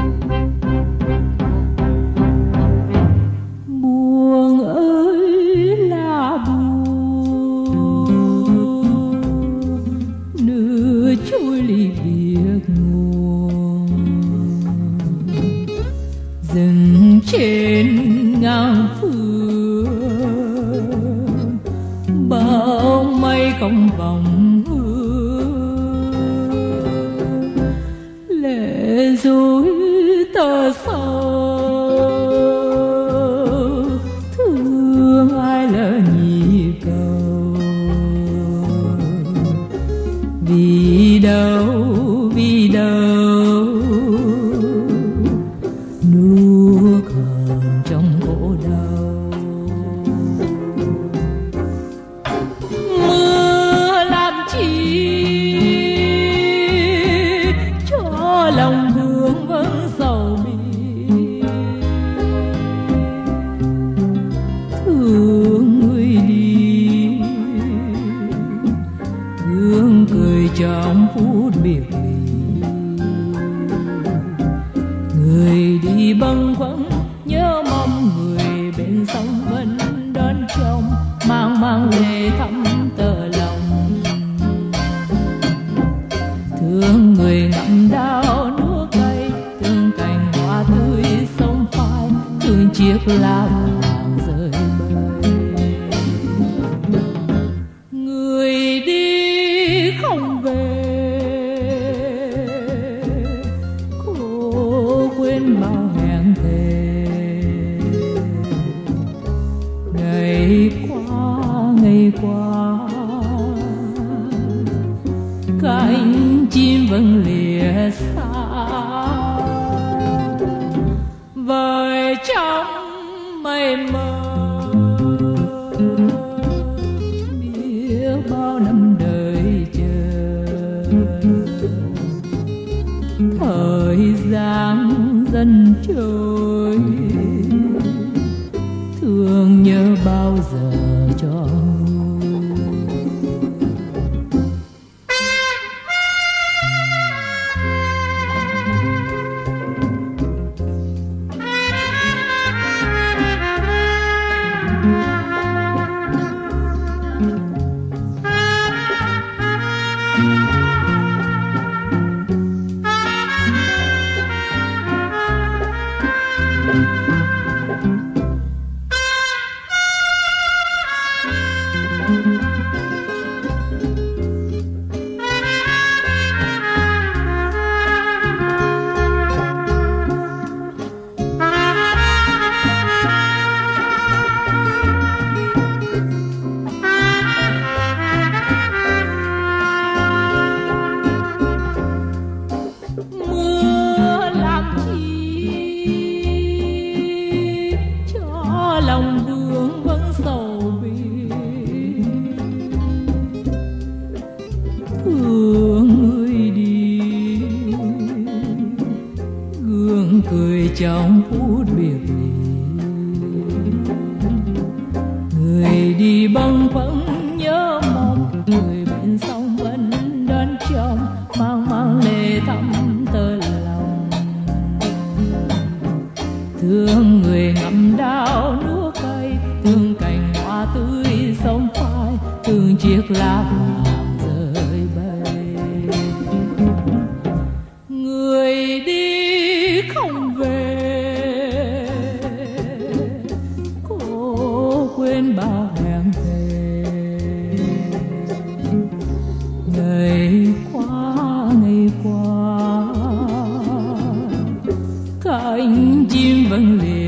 Buồn ơi là buồn, nước trôi ly biệt nguồn, dừng trên ngang phương, bao mây cong vòng hương, lệ dối tơ sầu, thương ai lỡ nhịp cầu. Vì đâu nuốt hờn trong khổ đau. Mưa làm chi cho lòng thương vẫn sầu bi, thương người đi gương cười trong phút biệt ly. Người đi bâng khuâng nhớ mong người bên sông vẫn đón trông, mang mang lệ thắm tơ lòng. Thương người ngậm đau nuốt cay, thương cành hoa tươi sông phai, thương chiếc lá vàng rơi bời. Người đi không về, cô quên bao hẹn thề. Ngày qua cánh chim vẫn lìa xa, vời trong mây mơ biết bao năm đời chờ. Thời gian dần trôi, thương nhớ bao giờ cho nguôi. Lòng thương vẫn sầu bi, thương người đi gương cười trong phút biệt ly. Người đi bâng khuâng nhớ mong người bên sông vẫn đón trông, mang mang lệ thắm tơ lòng. Thương người ngậm đau nuốt cay, thương cành hoa tươi sông phai, thương chiếc lá vàng rơi bời. Người đi không về, cô quên bao hẹn thề. Ngày qua cánh chim vẫn liền